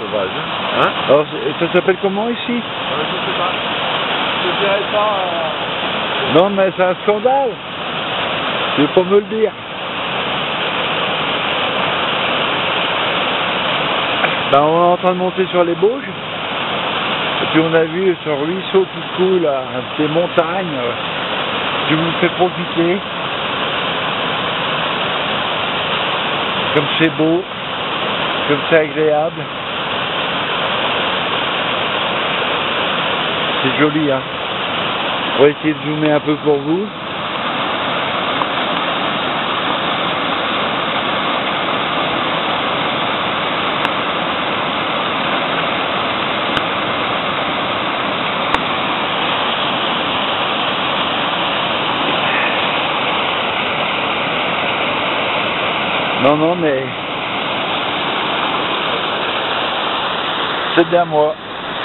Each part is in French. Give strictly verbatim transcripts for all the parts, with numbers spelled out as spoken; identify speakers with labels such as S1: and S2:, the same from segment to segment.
S1: sauvage. Hein?
S2: Alors, ça s'appelle comment ici?
S1: euh, Je sais pas. Je dirais pas... Euh...
S2: Non, mais c'est un scandale. Tu veux pas me le dire? Ben, on est en train de monter sur les Bauges. Et puis on a vu ce ruisseau qui coule, là, ces montagnes. Je vous fais profiter. Comme c'est beau, comme c'est agréable. C'est joli, hein. On va essayer de zoomer un peu pour vous. Non, non, mais c'est bien moi.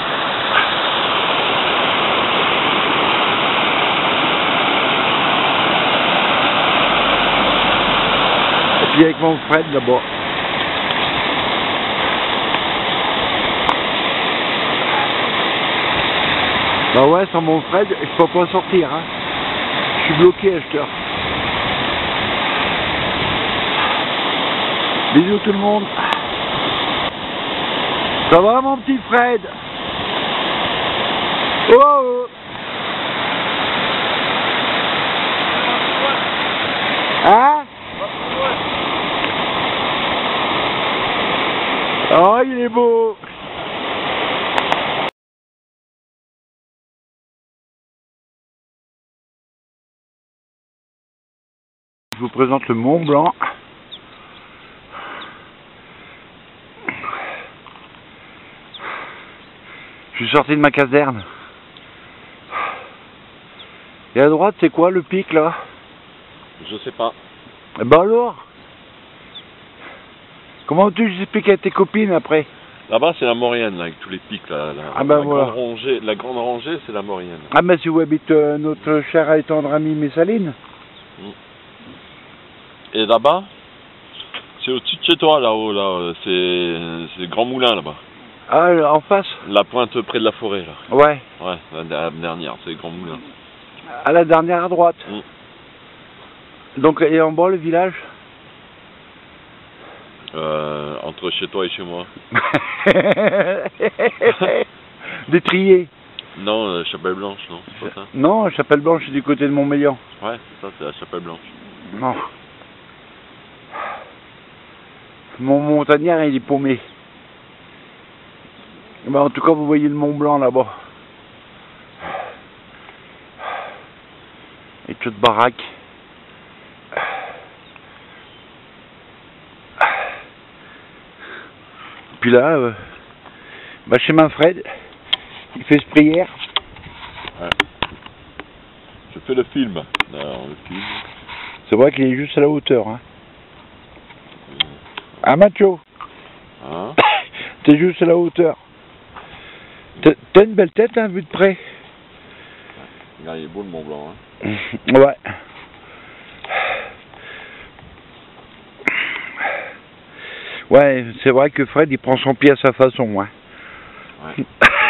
S2: Et puis avec mon Fred là-bas. Bah ouais, sans mon Fred, je peux pas sortir, hein. Je suis bloqué à cette heure. Bisous tout le monde. Ça va mon petit Fred? Oh, oh. Hein? Oh, il est beau. Je vous présente le Mont Blanc. Je suis sorti de ma caserne. Et à droite, c'est quoi le pic là?
S1: Je sais pas.
S2: Eh ben alors? Comment tu expliques à tes copines après?
S1: Là-bas, c'est la Maurienne, là, avec tous les pics. Là, la,
S2: ah ben
S1: la,
S2: voilà.
S1: grande rangée, la grande rangée, c'est la Maurienne.
S2: Ah ben c'est où habite euh, notre cher et tendre ami Messaline.
S1: Et là-bas, c'est au-dessus de chez toi, là-haut, là. C'est le Grand Moulin, là-bas.
S2: Ah, en face?
S1: La pointe près de la forêt, là.
S2: Ouais.
S1: Ouais, la, la dernière, c'est le Grand Moulin.
S2: À la dernière à droite.
S1: Mm.
S2: Donc, et en bas, le village?
S1: Euh, entre chez toi et chez moi.
S2: D'étrier.
S1: Non, euh, Chapelle Blanche, non, c'est pas ça.
S2: Non, Chapelle Blanche, c'est du côté de Montmélian.
S1: Ouais, c'est ça, c'est la Chapelle Blanche.
S2: Non. Mon montagnard, il est paumé. Ben, en tout cas, vous voyez le Mont Blanc là-bas. Et toute baraque. Puis là, euh, bah chez Manfred, il fait ce prière.
S1: Ouais. Je fais le film. Alors, le film.
S2: C'est vrai qu'il est juste à la hauteur. Hein. Ah, macho.
S1: Hein?
S2: T'es juste à la hauteur. T'as une belle tête, hein, vu de près.
S1: Regarde, il est beau le Mont Blanc. Hein.
S2: Ouais. Ouais, c'est vrai que Fred, il prend son pied à sa façon. Hein.
S1: Ouais.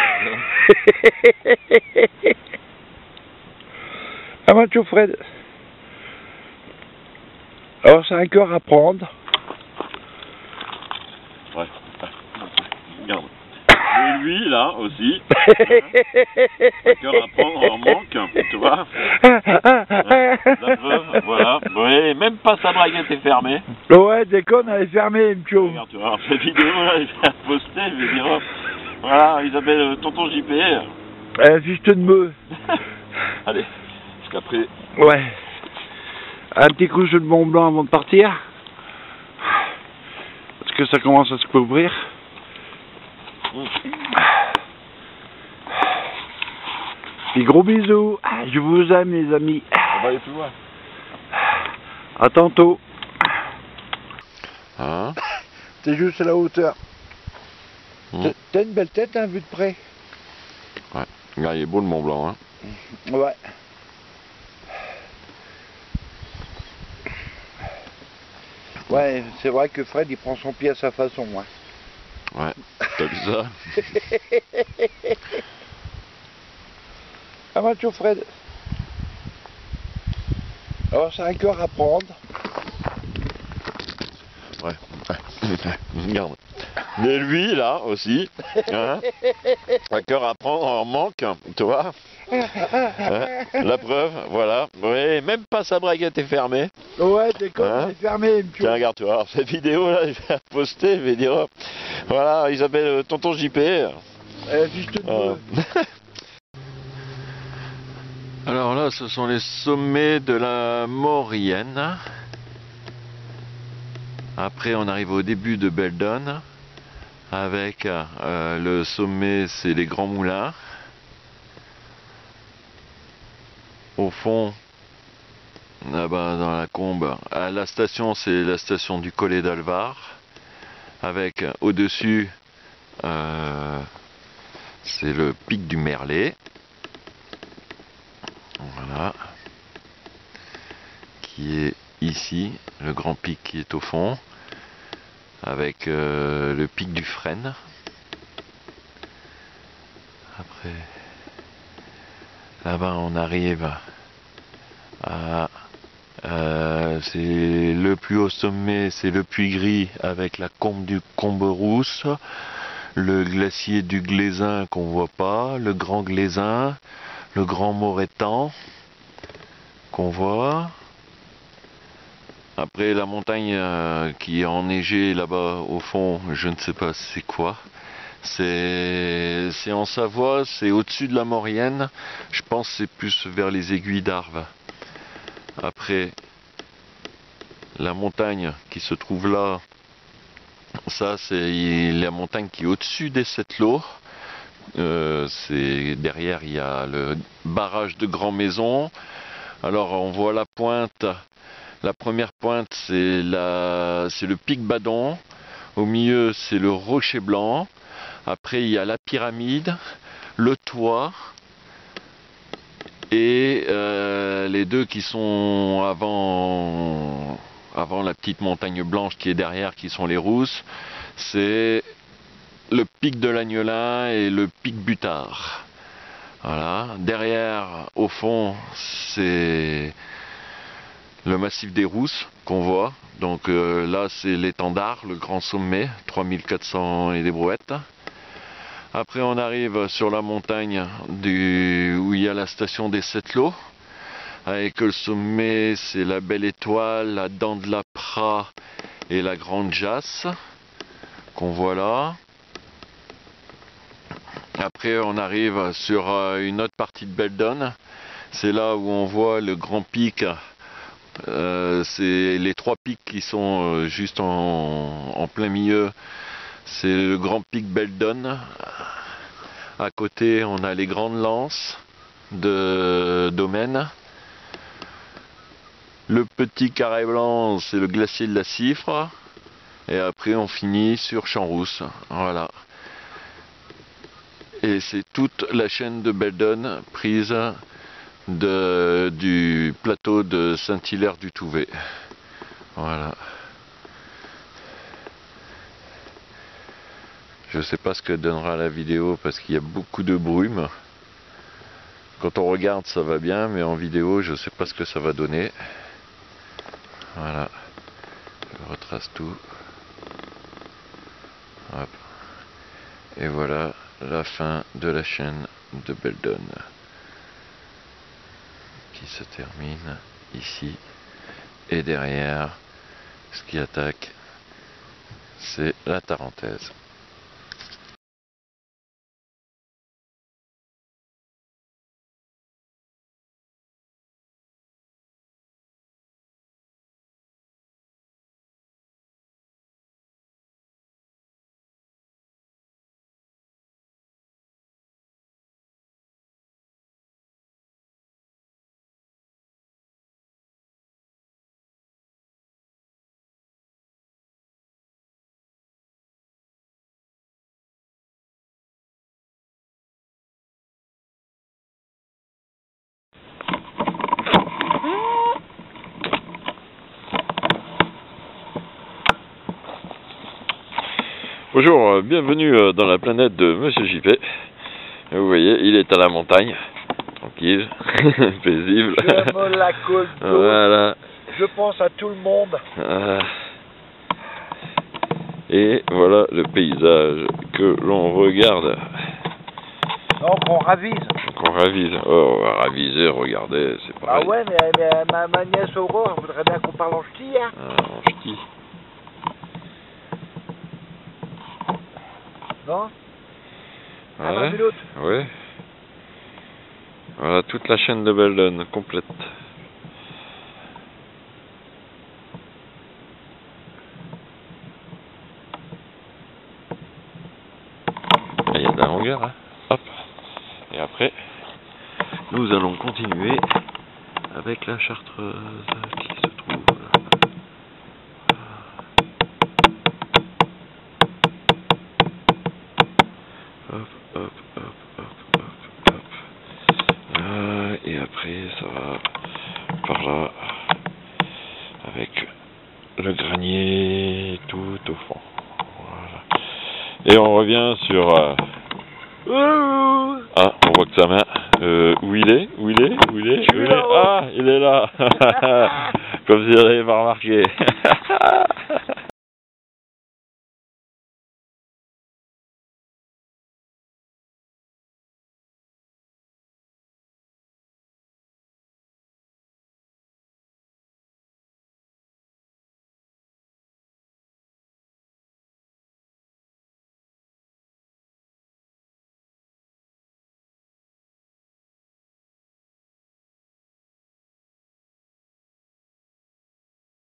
S2: Ah, macho Fred. Alors, c'est un cœur à prendre.
S1: Ouais. Regarde. Et lui, là, aussi. Un cœur à prendre en manque, tu vois. La veuve, voilà. Ouais, même pas sa braguette est fermée.
S2: Ouais, déconne, elle est fermée, Mcho.
S1: Regarde, tu vois, cette vidéo, là, il va poster, je vais dire, oh, voilà, ils appellent euh, Tonton J P.
S2: Euh, juste de me.
S1: Allez, parce qu'après...
S2: Ouais. Un petit coup sur le Mont Blanc avant de partir. Parce que ça commence à se couvrir.
S1: Mmh.
S2: Puis gros bisous. Je vous aime, les amis.
S1: On va aller plus loin.
S2: À tantôt.
S1: Hein?
S2: T'es juste à la hauteur.
S1: Mmh.
S2: T'as une belle tête, hein, vu de près.
S1: Ouais. Regarde, il est beau le Mont Blanc, hein.
S2: Ouais. Ouais, c'est vrai que Fred, il prend son pied à sa façon, hein.
S1: Ouais. T'as vu ça?
S2: Ah moi, tu Fred. Alors, c'est un cœur à prendre.
S1: Ouais, ouais. Regarde. Mais lui, là, aussi, hein, un cœur à prendre en manque, tu vois. Hein, la preuve, voilà. Oui, même pas sa braguette est fermée.
S2: Ouais, t'es con,
S1: Hein,
S2: c'est fermé.
S1: tiens, regarde, tu vois, cette vidéo-là, je vais la poster, je vais dire, oh, voilà, il s'appelle euh, Tonton J P.
S2: Euh, juste de
S1: Euh. Alors là, ce sont les sommets de la Maurienne. Après, on arrive au début de Beldon, avec euh, le sommet, c'est les Grands Moulins. Au fond, là-bas dans la combe, à la station, c'est la station du Collet d'Alvar, avec au-dessus, euh, c'est le pic du Merlet. Voilà, qui est ici, le grand pic qui est au fond, avec euh, le pic du Frêne. Après, là-bas on arrive à, euh, c'est le plus haut sommet, c'est le Puy Gris avec la combe du Comberousse, le glacier du Glaisin qu'on voit pas, le Grand Glaisin, le Grand Morétan qu'on voit. Après la montagne euh, qui est enneigée là-bas au fond, je ne sais pas c'est quoi. C'est en Savoie, c'est au-dessus de la Maurienne. Je pense que c'est plus vers les aiguilles d'Arves. Après, la montagne qui se trouve là, ça c'est la montagne qui est au-dessus des Sept-Lots. Euh, c'est derrière il y a le barrage de Grand Maison. Alors on voit la pointe. La première pointe c'est la... c'est le pic Badon. Au milieu c'est le Rocher Blanc. Après il y a la pyramide, le toit et euh, les deux qui sont avant, avant la petite montagne blanche qui est derrière, qui sont les Rousses, c'est le pic de l'Agnelin et le pic Butard. Voilà. Derrière, au fond, c'est le massif des Rousses qu'on voit. Donc euh, là, c'est l'étendard, le grand sommet, trois mille quatre cents et des brouettes. Après, on arrive sur la montagne du, où il y a la station des Sept-Lots. Avec le sommet, c'est la Belle Étoile, la Dent de la Prat et la Grande Jasse qu'on voit là. Après, on arrive sur une autre partie de Beldon. C'est là où on voit le grand pic. Euh, c'est les trois pics qui sont juste en, en plein milieu. C'est le grand pic Beldon. À côté, on a les grandes lances de Domaine. Le petit carré blanc, c'est le glacier de la Cifre. Et après, on finit sur Champs-Rousses. Voilà. Et c'est toute la chaîne de Beldon prise de, du plateau de Saint-Hilaire-du-Touvet. Voilà. Je sais pas ce que donnera la vidéo parce qu'il y a beaucoup de brume. Quand on regarde ça va bien, mais en vidéo je sais pas ce que ça va donner. Voilà. Je retrace tout. Hop. Et voilà la fin de la chaîne de Beldon qui se termine ici. Et derrière, ce qui attaque, c'est la Tarentaise. Bonjour, euh, bienvenue euh, dans la planète de Monsieur J P. Vous voyez, il est à la montagne, tranquille, paisible.
S2: Je me la colle d'eau.
S1: Voilà.
S2: Je pense à tout le monde.
S1: Euh, et voilà le paysage que l'on regarde.
S2: Non, qu'on ravise.
S1: Qu'on ravise. Oh, on va raviser, regardez, c'est
S2: Ah
S1: pareil.
S2: ouais, mais, mais ma, ma nièce Aurore voudrait bien qu'on parle en ch'ti, hein.
S1: Ah, en ch'ti.
S2: Non? À
S1: Ouais,
S2: vingt minutes.
S1: ouais. Voilà toute la chaîne de Belledonne complète. Il y a de la longueur, hein. Hop. Et après, nous allons continuer avec la Chartreuse qui se trouve là. Hop, hop, hop, hop, hop, hop. Là, et après, ça va par là, avec le granier tout au fond. Voilà. Et on revient sur... Euh... Ah, on voit que sa main... Euh, où il est? Où il est? Où il est? Où il est? Ah, il est là. Comme si j'avais pas remarqué.